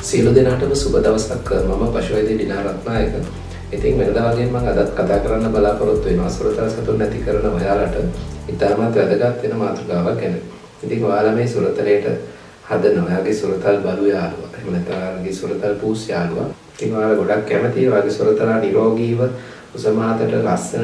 සියලු දෙනාටම සුබ දවසක්. මම පශුවෛද්‍ය ඩිනා රත්නායක. ඉතින් වෙනදා වගේ මම අදත් කතා කරන්න බලාපොරොත්තු වෙනවා සුරතල් සතුන් නැති කරන ඔයාලට ඉතාමත් වැදගත් වෙන මාතෘකාවක් ගැන. ඉතින් ඔයාලා මේ සුරතලයට හදන ඔයාගේ සුරතල් බලු යාළුවා. එහෙම නැත්නම් ඔයාගේ සුරතල් පූස් යාළුවා. ඉතින් ඔයාලා ගොඩක් කැමතියි ඔයාගේ සුරතලා නිරෝගීව උසමාතට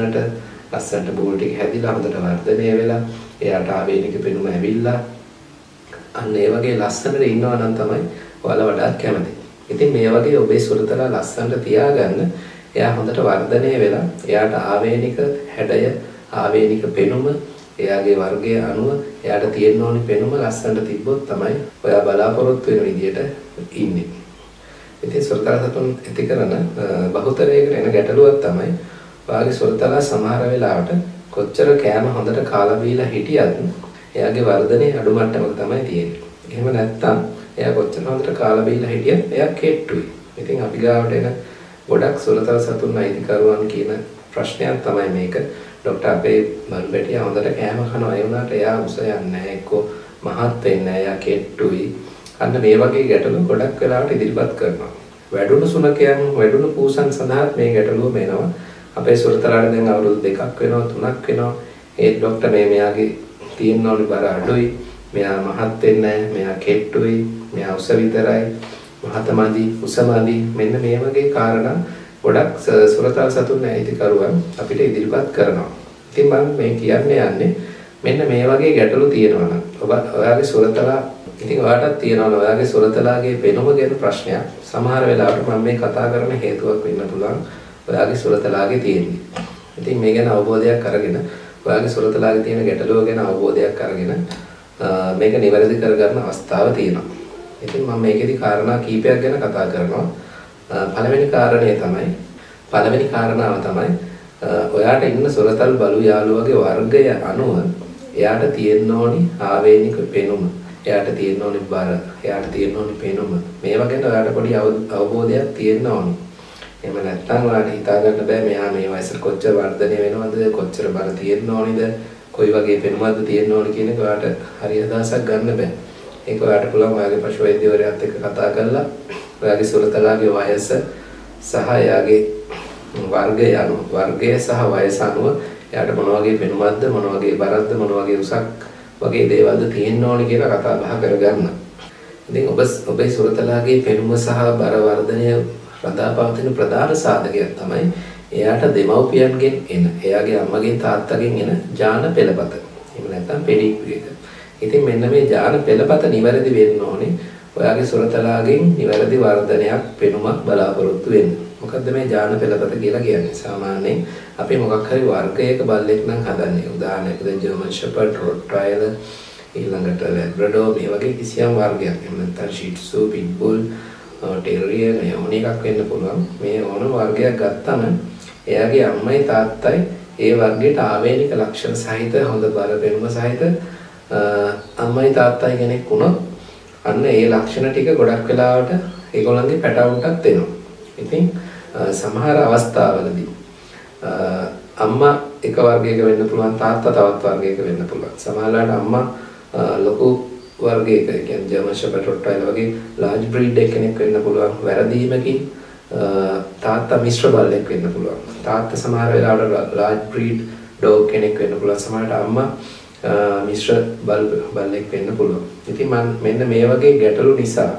ලස්සනට බෝල් ටික හැදිලා හොඳට වර්ධනය වෙලා එයාට ආවේනික පෙනුම ඇවිල්ලා අන්න ඒ වගේ ලස්සනට ඉන්නවා නම් තමයි ඔයාලා වඩාත් කැමති. ඉතින් මේ වගේ ඔබේ සුරතලා ලස්සනට තියාගන්න එයා හොඳට වර්ධනය වෙලා එයාට ආවේනික හැඩය ආවේනික පෙනුම එයාගේ වර්ගය අනුව එයාට තියෙන්න ඕනි පෙනුම ලස්සනට තිබ්බොත් තමයි ඔයා බලාපොරොත්තු වෙන විදියට ඉන්නේ. ඉතින් සුරතලා සතුන් ඇති කරන බහුතරයකට එන ගැටලුවක් තමයි ඔයාගේ සුරතලා සමහර වෙලාවට කොච්චර කෑම හොඳට කාලා බීලා හිටියත් එයාගේ වර්ධනය අඩු මට්ටමක තමයි තියෙන්නේ. එහෙම නැත්නම් එයා කොච්චර හොඳට කාලා බීලා හිටියත් එයා කෙට්ටුයි. ඉතින් අපි ගාවට එන ගොඩක් සුරතල් සතුන් අයිතිකරුවන් කියන ප්‍රශ්නයක් තමයි මේක. ડોක්ටර් අපේ මල් බැටියා හොඳට කෑම කනවා ඒ වුණාට එයා උස යන්නේ නැහැ එක්කෝ මහත් වෙන්නේ නැහැ එයා කෙට්ටුයි. අන්න මේ වගේ ගැටලු ගොඩක් වෙලාවට ඉදිරිපත් කරනවා. වැඩුණු සුනකයන් වැඩුණු පූසන් සඳහා මේ ගැටලුව මේනවා. අපේ සුරතලාට දැන් අවුරුදු 2ක් වෙනවා 3ක් වෙනවා. ඒ ડોක්ටර් මෙයාගේ තියෙන්න ඕනි බර අඩුයි. මෙයා මහත් වෙන්නේ නැහැ. මෙයා කෙට්ටුයි. මෙයා උස විතරයි. මහත මදි, උස මදි. මෙන්න මේ වගේ කාරණා ගොඩක් සුරතල් සතුන් අයිතිකරුවන් අපිට ඉදිරිපත් කරනවා. ඉතින් මම මේ යන්නේ මෙන්න මේ වගේ ගැටලු තියෙනවා නම් ඔයාගේ සුරතලා ඉතින් ඔයාටත් තියෙනවා ඔයාගේ සුරතලාගේ පෙනුම ගැන ප්‍රශ්නයක්. සමහර වෙලාවට මම මේ කතා කරන හේතුවක් වෙන්න පුළුවන් ඔයාගේ සුරතලාගේ තියෙන්නේ. ඉතින් මේ ගැන අවබෝධයක් අරගෙන ඔයාගේ සුරතලාගේ තියෙන ගැටලුව ගැන අවබෝධයක් අරගෙන මේක නිවැරදි කරගන්න අවස්ථාව තියෙනවා. ඉතින් මම මේකෙදි කාරණා කීපයක් ගැන කතා කරනවා. පළවෙනි කාරණාව තමයි ඔයාට ඉන්න සුරතල් බලු යාළුවගේ වර්ගය අනුව එයාට තියෙන්න ඕනි ආවේනික පෙනුම. එයාට තියෙන්න ඕනි බර. එයාට තියෙන්න ඕනි පෙනුම. මේවා ගැන ඔයාට පොඩි අවබෝධයක් තියෙන්න ඕනි. එහෙම නැත්නම් ඔයාලට හිතා ගන්න බෑ මෙයා මේ වයසට කොච්චර වර්ධනය වෙනවද කොච්චර බර තියෙන්න ඕනිද කොයි වගේ පෙනුමක්ද තියෙන්න ඕනි කියන එක ඔයාට හරි අදහසක් ගන්න බෑ. ඒක ඔයාට පුළුවන් ඔයාගේ පශු වෛද්‍යවරයාත් එක්ක කතා කරලා ඔයාගේ සුරතලාගේ වයස සහ එයාගේ වර්ගය සහ වයස අනුව එයාට මොන වගේ පෙනුමක්ද මොන වගේ බරක්ද මොන වගේ උසක් වගේ දේවල්ද තියෙන්න ඕනි කියලා කතා බහ කරගන්න. ඉතින් ඔබේ සුරතලාගේ පෙනුම සහ බර වර්ධනය රඳාපවතින ප්‍රධාන සාධකයක් තමයි එයාට දෙමව්පියන්ගෙන් එන එයාගේ අම්මගෙන් තාත්තගෙන් එන ජාන පෙළපත. එහෙම නැත්නම් පෙඩිග්‍රී එක. ඉතින් මෙන්න මේ ජාන පෙළපත නිවැරදි වෙන්න ඕනේ. ඔයාගේ සුරතලාගෙන් නිවැරදි වර්ධනයක් පෙනුමක් බලාපොරොත්තු වෙන්න. මොකද්ද මේ ජාන පෙළපත කියලා කියන්නේ? සාමාන්‍යයෙන් අපි මොකක් හරි වර්ගයක බල්ලෙක් නම් හදන්නේ. උදාහරණයකට ජර්මන් ෂෙපර්ඩ්, රොට්වයිලර්, ඊළඟට ලැබ්‍රඩෝර් මේ වගේ කිසියම් වර්ගයක්. එහෙම නැත්නම් ෂී ට්සු, පිට් බුල්, ටෙරියර් මේ ඕන එකක් වෙන්න පුළුවන්. මේ ඕන වර්ගයක් ගත්තම එයාගේ අම්මයි තාත්තයි ඒ වර්ගයට ආවේනික ලක්ෂණ සහිත හොඳ බර පෙනුම සහිත අම්මයි තාත්තයි කෙනෙක් වුණොත් අන්න ඒ ලක්ෂණ ටික ගොඩක් වෙලාවට ඒගොල්ලන්ගේ පැටවුන්ටත් එනවා. ඉතින් සමහර අවස්ථාවලදී අම්මා එක වර්ගයක වෙන්න පුළුවන් තාත්තා තවත් වර්ගයක වෙන්න පුළුවන්. සමහරවිට අම්මා ලොකු වර්ගයක කියන්නේ ජර්මන් ෂෙපර්ඩ් රොට්වයිලර් වගේ ලාර්ජ් බ්‍රීඩ් කෙනෙක් වෙන්න පුළුවන්. වැරදීමකින් තාත්තා මිශ්‍ර බල්ලෙක් වෙන්න පුළුවන්. තාත්තා සමහර වෙලාවට ලාර්ජ් බ්‍රීඩ් ඩොග් කෙනෙක් වෙන්න පුළුවන්. සමහරවිට අම්මා මිශ්‍ර බල්ලෙක් වෙන්න පුළුවන්. ඉතින් මෙන්න මේ වගේ ගැටලු නිසා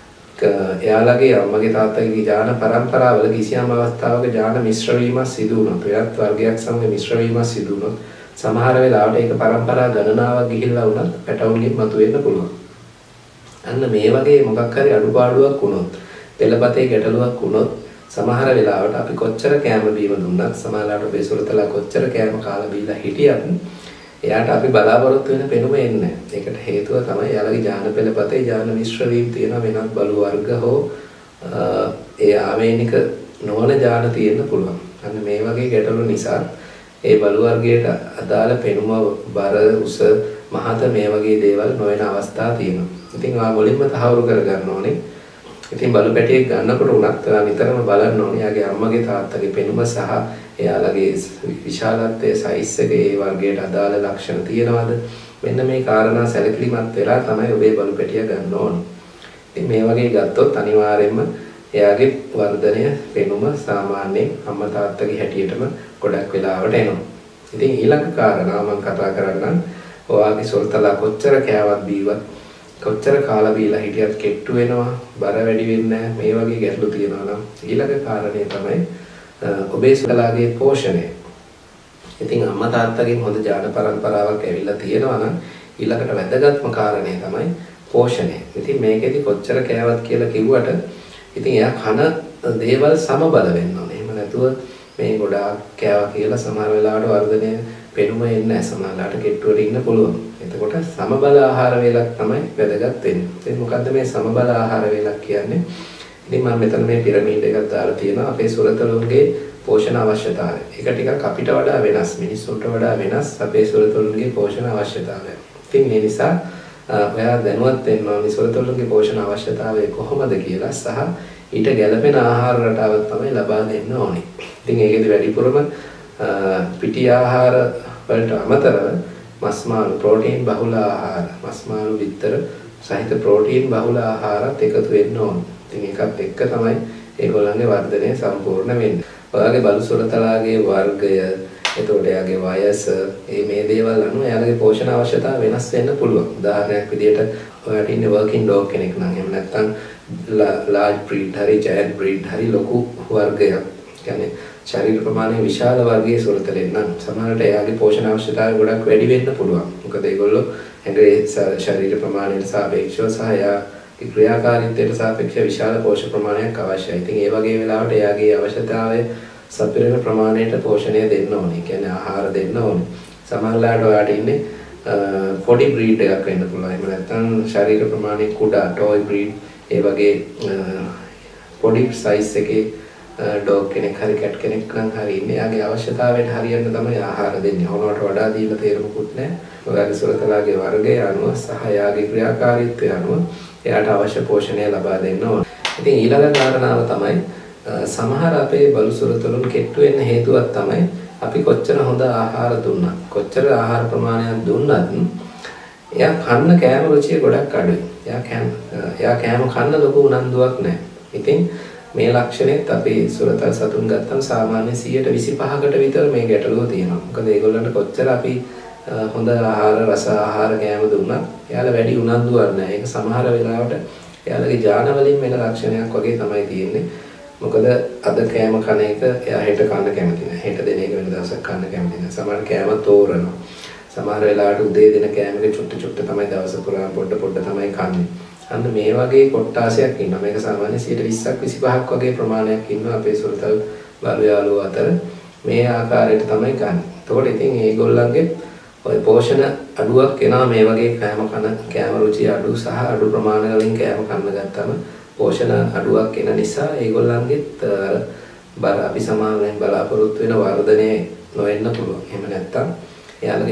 එයාලගේ අම්මගේ තාත්තගේ ජාන පරම්පරාවල කිසියම් අවස්ථාවක ජාන මිශ්‍ර වීමක් සිදු වුණොත් වෙනත් වර්ගයක් සමග මිශ්‍ර වීමක් සිදු වුණොත් සමහර වෙලාවට ඒක පරම්පරා ගණනාවක් ගිහිල්ලා වුණත් පැටවුන්ගෙන් මතුවෙන්න පුළුවන්. අන්න මේ වගේ මොකක් හරි අඩුපාඩුවක් වුණොත් පෙළපතේ ගැටලුවක් වුණොත් සමහර වෙලාවට අපි කොච්චර කෑම බීම දුන්නත් සමහරවිට ඔබේ සුරතලා කොච්චර කෑම කාලා බීලා හිටියත් එයාට අපි බලාපොරොත්තු වෙන පෙනුම එන්නේ නැහැ. ඒකට හේතුව තමයි එයාලගේ ජාන පෙළපතේ ජාන මිශ්‍ර වීම තියෙන වෙනත් බලු වර්ග හෝ ඒ ආවේනික නොවන ජාන තියෙන්න පුළුවන්. අන්න මේ වගේ ගැටලු නිසා ඒ බලු වර්ගයට අදාළ පෙනුම බර උස මහත මේ වගේ දේවල් නොවන අවස්ථා තියෙනවා. ඉතින් ඔයා මුලින්ම තහවුරු කරගන්න ඕනේ. ඉතින් බලු පැටියෙක් ගන්නකොට උනත් ඔයා නිතරම බලන්න ඕනේ යාගේ අම්මගේ තාත්තගේ පෙනුම සහ එයාලගේ විශාලත්වයේ සයිස් එකේ ඒ වර්ගයට අදාළ ලක්ෂණ තියෙනවද? මෙන්න මේ කාරණා සැලකිලිමත් වෙලා තමයි ඔබේ බලු පැටිය ගන්න ඕනේ. ඉතින් මේ වගේ ගත්තොත් අනිවාර්යයෙන්ම එයාගේ වර්ධනය පෙනුම සාමාන්‍යයෙන් අම්මා තාත්තගේ හැටියටම ගොඩක් වෙලාවට එනවා. ඉතින් ඊළඟ කාරණා මම කතා කරන්නම්. ඔයාගේ සොරතලා කොච්චර කෑවත් බීවත් කොච්චර කාලා බීලා හිටියත් කෙට්ටු වෙනවා, බර වැඩි වෙන්නේ නැහැ. මේ වගේ ගැටලු තියෙනවා නම් ඊළඟ කාරණේ තමයි ඔබේ සොරතලාගේ පෝෂණය. ඉතින් අම්මා තාත්තගෙන් හොඳ ජාන පරම්පරාවක් ඇවිල්ලා තියෙනවා නම් ඊළඟට වැදගත්ම කාරණේ තමයි පෝෂණය. ඉතින් මේකෙදි කොච්චර කෑවත් කියලා කිව්වට ඉතින් එයා කන දේවල් සමබල වෙන්න ඕනේ. එහෙම නැතුව මේ ගොඩාක් කෑවා කියලා සමහර වෙලාවට වර්ධනය පෙනුම එන්නේ නැහැ. සමහරලාට කෙට්ටුවට ඉන්න පුළුවන්. එතකොට සමබල ආහාර වේලක් තමයි වැදගත් වෙන්නේ. ඉතින් මොකද්ද මේ සමබල ආහාර වේලක් කියන්නේ? ඉතින් මම මෙතන මේ පිරමීඩ් එකක් දාලා තියෙනවා අපේ සුරතලුන්ගේ පෝෂණ අවශ්‍යතාවය. ඒක ටිකක් අපිට වඩා වෙනස්, මිනිස්සුන්ට වඩා වෙනස් අපේ සුරතලුන්ගේ පෝෂණ අවශ්‍යතාවය. ඉතින් මේ නිසා ඔයා දැනුවත් වෙන්න ඕනේ සුරතලුන්ගේ පෝෂණ අවශ්‍යතාවය කොහොමද කියලා සහ ඊට ගැළපෙන ආහාර රටාවක් තමයි ලබා දෙන්න ඕනේ. ඉතින් ඒකෙදි වැඩිපුරම පිටි ආහාර වලට අමතරව මස් මාළු ප්‍රෝටීන් බහුල ආහාර, මස් මාළු බිත්තර සහිත ප්‍රෝටීන් බහුල ආහාරත් එකතු වෙන්න ඕනේ. ඉතින් ඒකත් එක්ක තමයි ඒගොල්ලන්ගේ වර්ධනය සම්පූර්ණ වෙන්නේ. ඔයාගේ බලු සුරතලාගේ වර්ගය, එතකොට එයාගේ වයස, මේ දේවල් අනුව එයාගේ පෝෂණ අවශ්‍යතාව වෙනස් වෙන්න පුළුවන්. උදාහරණයක් විදිහට ඔයාට ඉන්නේ වර්කින් ඩොග් කෙනෙක් නම් එහෙම නැත්නම් large breed හරි giant breed හරි ලොකු වර්ගයක්. කියන්නේ ශරීර ප්‍රමාණය විශාල වර්ගයේ සුරතලෙන් නම් සමහරවිට එයාගේ පෝෂණ අවශ්‍යතාවය ගොඩක් වැඩි වෙන්න පුළුවන්. මොකද ඒගොල්ලෝ ඇඟේ ශරීර ප්‍රමාණයට සාපේක්ෂව සහ එයාගේ ක්‍රියාකාරීත්වයට සාපේක්ෂව විශාල පෝෂක ප්‍රමාණයක් අවශ්‍යයි. ඉතින් ඒ වගේ වෙලාවට එයාගේ අවශ්‍යතාවය සපිරෙන ප්‍රමාණයට පෝෂණය දෙන්න ඕනේ. කියන්නේ ආහාර දෙන්න ඕනේ. සමහරවිට ඔයාට ඉන්නේ පොඩි breed එකක් වෙන්න පුළුවන්. එහෙම නැත්නම් ශරීර ප්‍රමාණය කුඩා toy breed ඒ වගේ පොඩි size එකේ ඩොග් කෙනෙක් හරි කැට් කෙනෙක් නම් හරි ඉන්නේ. යාගේ අවශ්‍යතාවයට හරියන්න තමයි ආහාර දෙන්නේ. ඕනවට වඩා දීලා තේරුමකුත් නැහැ. ඔයාගේ සුරතලාගේ වර්ගය අනුව සහ යාගේ ක්‍රියාකාරීත්වය අනුව එයාට අවශ්‍ය පෝෂණය ලබා දෙන්න ඕන. ඉතින් ඊළඟ කාරණාව තමයි සමහර අපේ බලු සුරතලුන් කෙට්ටු වෙන්න හේතුවක් තමයි අපි කොච්චර හොඳ ආහාර දුන්නත්, කොච්චර ආහාර ප්‍රමාණයක් දුන්නත් එයා කන්න කෑම රුචිය ගොඩක් අඩුයි. එයා කෑම කන්න ලොකු උනන්දුවක් නැහැ. ඉතින් මේ ලක්ෂණෙත් අපේ සුරතල් සතුන් ගත්තම සාමාන්‍ය 125කට විතර මේ ගැටලුව තියෙනවා. මොකද ඒගොල්ලන්ට කොච්චර අපි හොඳ ආහාර, රස ආහාර කෑම දුන්නත් එයාලා වැඩි උනන්දුවක් නැහැ. ඒක සමහර වෙලාවට එයාලගේ ජාන වලින් වෙන ලක්ෂණයක් වගේ තමයි තියෙන්නේ. මොකද අද කෑම කන එක එයා හෙට කන්න කැමති නැහැ. හෙට දෙන එක වෙන දවසක් කන්න කැමති නැහැ. සමහර කෑම තෝරනවා. සමහර වෙලාවට උදේ දෙන කෑම එක චුට්ට තමයි දවස පුරා පොඩ තමයි කන්නේ. අන්න මේ වගේ කොට්ටාසයක් ඉන්නවා. මේක සාමාන්‍ය 120ක් 25ක් වගේ ප්‍රමාණයක් ඉන්නවා අපේ සුරතල් බලු යාළුවෝ අතර. මේ ආකාරයට තමයි ගන්න. එතකොට ඉතින් මේගොල්ලන්ගේ ඔය පෝෂණ අඩුවක් එනවා මේ වගේ කෑම රුචිය අඩු සහ අඩු ප්‍රමාණ වලින් කෑම කන්න ගත්තම පෝෂණ අඩුවක් එන නිසා ඒගොල්ලන්ගෙත් බර අපි සමානයෙන් බලාපොරොත්තු වෙන වර්ධනය නොවෙන්න පුළුවන්. එහෙම නැත්තම් එයාලගේ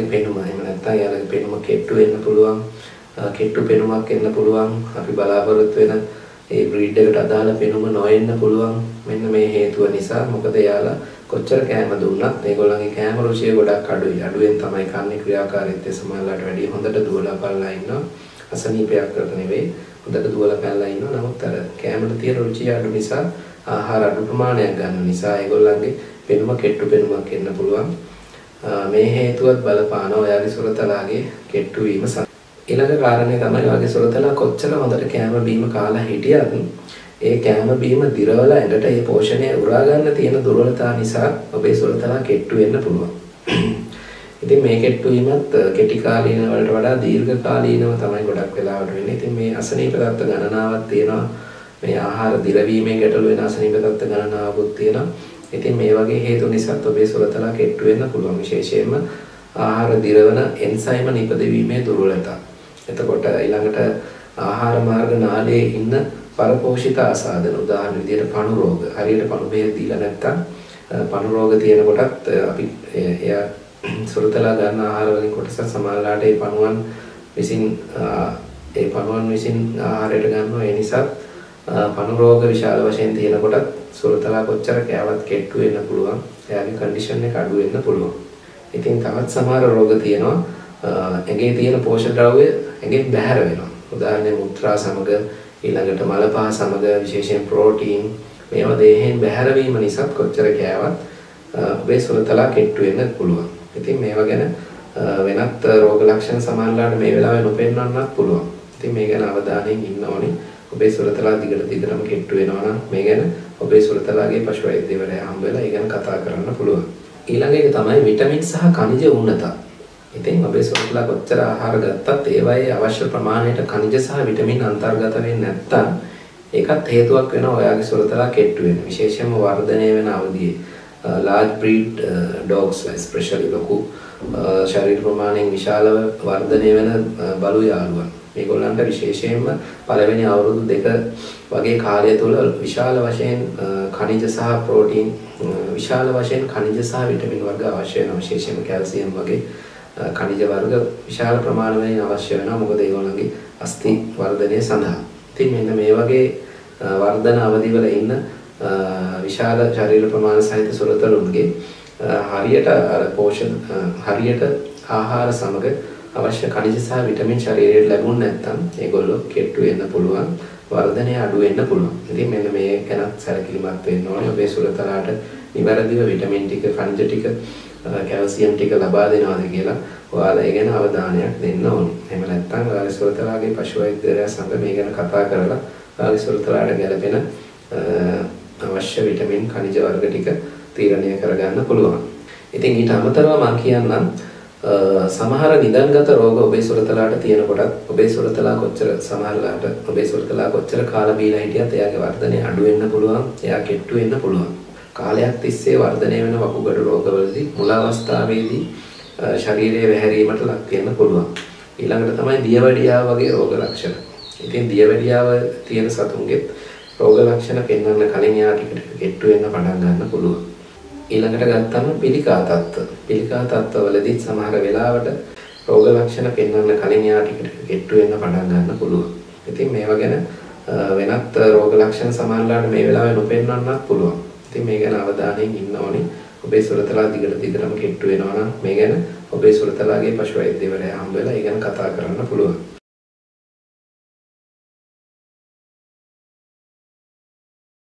පෙනුම කෙට්ටු වෙන්න පුළුවන්. කෙට්ටු පෙනුමක් එන්න පුළුවන්. අපි බලාපොරොත්තු වෙන ඒ බ්‍රීඩ් එකට අදාළ පෙනුම නොවෙන්න පුළුවන්. මෙන්න මේ හේතුව නිසා. මොකද එයාලා කොච්චර කෑම දුන්නත් මේගොල්ලන්ගේ කෑම රුචිය ගොඩක් අඩුයි. අඩුවෙන් තමයි කන්නේ. ක්‍රියාකාරීත්වය සමහරවිට වැඩි හොඳට දුවලා පල්ලා ඉන්නවා. අසනීපයක් කරට නෙවෙයි. හොඳට දුවලා පැනලා ඉන්නවා. නමුත් අර කෑමට තියෙන රුචිය අඩු නිසා ආහාර අඩු ප්‍රමාණයක් ගන්න නිසා ඒගොල්ලන්ගේ පෙනුම කෙට්ටු පෙනුමක් එන්න පුළුවන්. මේ හේතුවත් බලපානවා ඔයාගේ සුරතලාගේ කෙට්ටු වීම. ඊළඟ කාරණේ තමයි ඔයාගේ සුරතලා කොච්චර හොඳට කෑම බීම කාලා හිටියත් ඒ කෑම බීම දිරවල ඇඟට ඒ පෝෂණය උරා ගන්න තියෙන දුර්වලතා නිසා ඔබේ සුරතලා කෙට්ටු වෙන්න පුළුවන්. ඉතින් මේ කෙට්ටු වීමත් කෙටි කාලීන වලට වඩා දීර්ඝ කාලීනව තමයි ගොඩක් වෙලාවට වෙන්නේ. ඉතින් මේ අසනීප තත්ත්ව ගණනාවක් තියෙනවා. මේ ආහාර දිරවීමේ ගැටලු වෙන අසනීප තත්ත්ව ගණනාවකුත් තියෙනවා. ඉතින් මේ වගේ හේතු නිසා ඔබේ සුරතලා කෙට්ටු වෙන්න පුළුවන්. විශේෂයෙන්ම ආහාර දිරවන එන්සයිම නිපදවීමේ දුර්වලතා. එතකොට ඊළඟට ආහාර මාර්ග නාලයේ ඉන්න පරපෝෂිත ආසාදන උදාහරණ විදිහට පණු රෝග. හරියට පණු බෙහෙත් දීලා නැත්නම් පණු රෝග තියෙන කොටත් අපි එයා සුරතලා ගන්න ආහාර වලින් කොටස සමානලාට ඒ පණුවන් විසින් ආහාරයට ගන්නවා. ඒ නිසා පණු රෝග විශාල වශයෙන් තියෙන කොටත් සුරතලා කොච්චර කෑවත් කෙට්ටු වෙන්න පුළුවන්. එයාගේ කන්ඩිෂන් එක අඩු වෙන්න පුළුවන්. ඉතින් තවත් සමහර රෝග තියෙනවා. ඇඟේ තියෙන පෝෂක ද්‍රව්‍ය ඇඟෙන් බැහැර වෙනවා. උදාහරණයක් මුත්‍රා සමග ඊළඟට මල පහ සමග විශේෂයෙන් ප්‍රෝටීන් මේවා දේහෙන් බැහැර වීම නිසා කොච්චර කෑවත් ඔබේ සුරතලා කෙට්ටු වෙන්න පුළුවන්. ඉතින් මේවා ගැන වෙනත් රෝග ලක්ෂණ සමහරවිට මේ වෙලාවේ නොපෙන්වන්නත් පුළුවන්. ඉතින් මේ ගැන අවධානයෙන් ඉන්න ඕනේ. ඔබේ සුරතලා දිගටම කෙට්ටු වෙනවා නම් මේ ගැන ඔබේ සුරතලාගේ පශු වෛද්‍යවරයා හම්බ වෙලා ඒ ගැන කතා කරන්න පුළුවන්. ඊළඟ එක තමයි විටමින් සහ khනිජ උන්නත. ඉතින් ඔබේ සුරතලා කොච්චර ආහාර ගත්තත් ඒවායේ අවශ්‍ය ප්‍රමාණයට khනිජ සහ විටමින් අන්තර්ගත වෙන්නේ නැත්නම් ඒකත් හේතුවක් වෙනවා ඔයාගේ සුරතලා කෙට්ටු වෙන්න. විශේෂයෙන්ම වර්ධනය වෙන අවධියේ large breed dogs especially ලොකු ශරීර ප්‍රමාණයෙන් විශාලව වර්ධනය වෙන බලු යාළුවන්. මේගොල්ලන්ට විශේෂයෙන්ම පළවෙනි අවුරුදු 2 වගේ කාලය තුල විශාල වශයෙන් khනිජ සහ ප්‍රෝටීන් විශාල වශයෙන් khනිජ සහ විටමින් වර්ග අවශ්‍ය වෙනවා. විශේෂයෙන්ම කැල්සියම් වගේ khනිජ වර්ග විශාල ප්‍රමාණවලින් අවශ්‍ය වෙනවා. මොකද ඒගොල්ලන්ගේ අස්ථි වර්ධනය සඳහා. ඉතින් මෙන්න මේ වගේ වර්ධන අවධිවල ඉන්න විශාල ශරීර ප්‍රමාණ සහිත සුරතලුන්ගේ හරියට පෝෂණ හරියට ආහාර සමග අවශ්‍ය khනිජ සහ විටමින් ශරීරයට ලැබුණ නැත්නම් ඒගොල්ලෝ කෙට්ටු වෙන්න පුළුවන්, වර්ධනය අඩු වෙන්න පුළුවන්. ඉතින් මෙන්න මේ ගැන සැලකිලිමත් වෙන්න ඕනේ. ඔබේ සුරතලාට නිවැරදිව විටමින් ටික, khනිජ ටික, කැල්සියම් ටික ලබා දෙනවද කියලා ඔයාලා ඒ ගැන අවධානයක් දෙන්න ඕනේ. එහෙම නැත්නම් ඔයාගේ සුරතලාගේ පශු වෛද්‍යවරයා සමග මේ ගැන කතා කරලා ඔයාගේ සුරතලාට ගැළපෙන අවශ්‍ය විටමින් khනිජ වර්ග ටික තීරණය කරගන්න පුළුවන්. ඉතින් ඊට අමතරව මම කියන්නම් සමහර නිදන්ගත රෝග ඔබේ සුරතලාට තියෙනකොට ඔබේ සුරතලා කොච්චර සමහරලාට ඔබේ සුරතලා කොච්චර කාලා බීලා හිටියත් එයාගේ වර්ධනය අඩු වෙන්න පුළුවන්, එයා කෙට්ටු වෙන්න පුළුවන්. කාලයක් තිස්සේ වර්ධනය වෙන වකුගඩු රෝගවලදී මුල අවස්ථාවේදී ශරීරයේ වැහැරීමට ලක් වෙන්න පුළුවන්. ඊළඟට තමයි දියවැඩියාව වගේ රෝග ලක්ෂණ. ඉතින් දියවැඩියාව තියෙන සතුන්ගේ රෝග ලක්ෂණ පෙන්වන්න කලින් යා ටික කෙට්ටු වෙන්න පටන් ගන්න පුළුවන්. ඊළඟට ගත්තම පිළිකා තත්ත්ව. පිළිකා තත්ත්වවලදී සමහර වෙලාවට රෝග ලක්ෂණ පෙන්වන්න කලින් යා ටික කෙට්ටු වෙන්න පටන් ගන්න පුළුවන්. ඉතින් මේවා ගැන වෙනත් රෝග ලක්ෂණ සමහරලාට මේ වෙලාවේ නොපෙන්වන්නත් පුළුවන්. ඉතින් මේ ගැන අවධානයෙන් ඉන්න ඕනේ. ඔබේ සුරතලා දිගටම කෙට්ටු වෙනවා නම් මේ ගැන ඔබේ සුරතලාගේ පශු වෛද්‍යවරයා හම්බ වෙලා ඒ ගැන කතා කරන්න පුළුවන්.